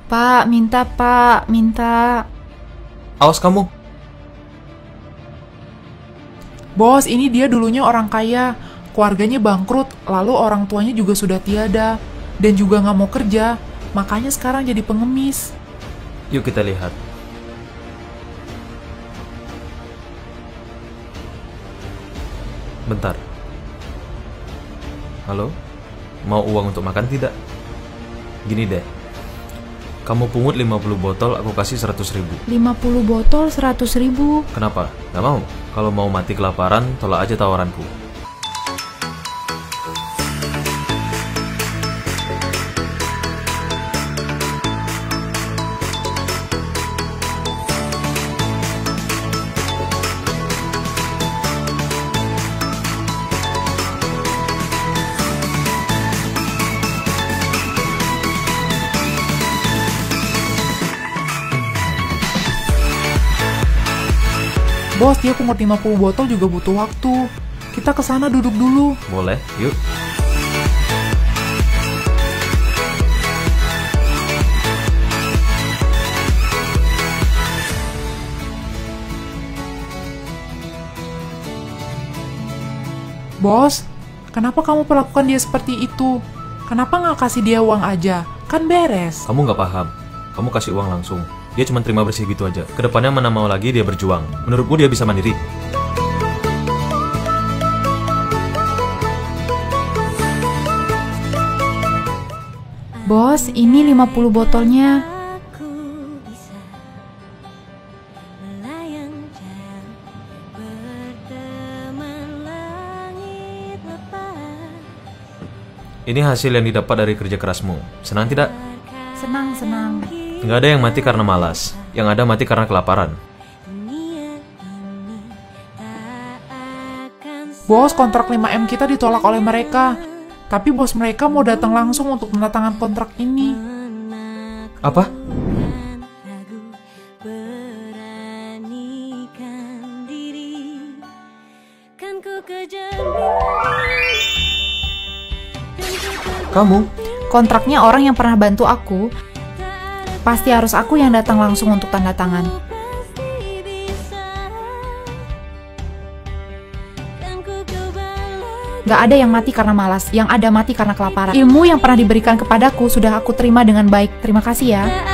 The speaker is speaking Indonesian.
Pak, minta. Awas kamu. Bos, ini dia dulunya orang kaya. Keluarganya bangkrut, lalu orang tuanya juga sudah tiada. Dan juga nggak mau kerja, makanya sekarang jadi pengemis. Yuk kita lihat. Bentar. Halo? Mau uang untuk makan tidak? Gini deh. Kamu pungut 50 botol, aku kasih 100.000. 50 botol 100.000. Kenapa? Gak mau? Kalau mau mati kelaparan, tolak aja tawaranku. Bos, dia pungut 50 botol juga butuh waktu. Kita ke sana duduk dulu. Boleh, yuk. Bos, kenapa kamu perlakukan dia seperti itu? Kenapa nggak kasih dia uang aja? Kan beres. Kamu nggak paham. Kamu kasih uang langsung. Dia cuma terima bersih gitu aja. Kedepannya mana mau lagi dia berjuang. Menurutku dia bisa mandiri. Bos, ini 50 botolnya. Ini hasil yang didapat dari kerja kerasmu. Senang tidak? Senang. Nggak ada yang mati karena malas. Yang ada mati karena kelaparan. Bos, kontrak 5M kita ditolak oleh mereka. Tapi bos mereka mau datang langsung untuk tanda tangan kontrak ini. Apa? Kamu? Kontraknya orang yang pernah bantu aku. Pasti harus aku yang datang langsung untuk tanda tangan. Gak ada yang mati karena malas, yang ada mati karena kelaparan. Ilmu yang pernah diberikan kepadaku sudah aku terima dengan baik. Terima kasih ya.